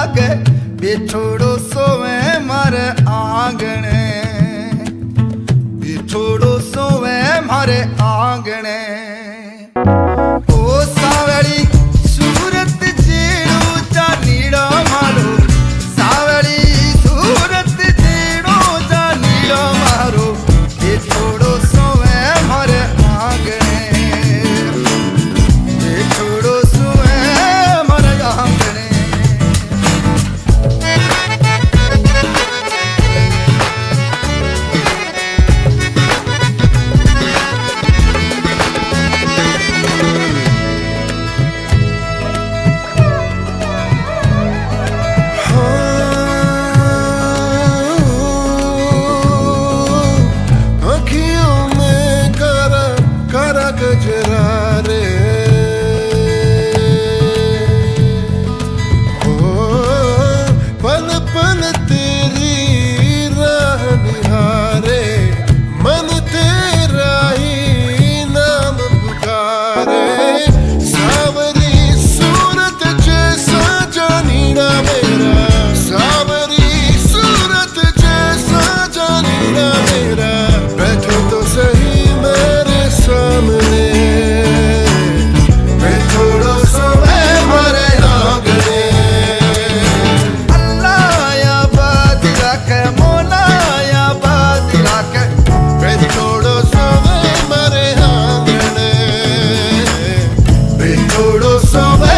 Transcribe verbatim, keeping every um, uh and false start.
लागे बिछोड़ो सोवे मारे आंगणे, बिछोड़ो सोवे मारे आंगणे। ओ सावली सूरत जेड़ो चानीड़ो मारो, सावली सूरत जेड़ो चानीड़ो मारो, बिछोड़ो सोवे मारे आंगणे, बिछोड़ो सोवे मारे आंगणे। गजरा रे हो, पल पल तेरी राह निहारे, मन तेरा ही नाम पुकारे। सावरी सूरत जैसा जानीना मेरा, सावरी सूरत जैसा जानीना मेरा, बैठो तो सही मेरे सामने, बिछोड़ो सोवे मारे आंगणे। अल्लाह या बात रखे, मौला या बात रखे, बिछोड़ो सोवे मारे आंगणे, बिछोड़ो सोवे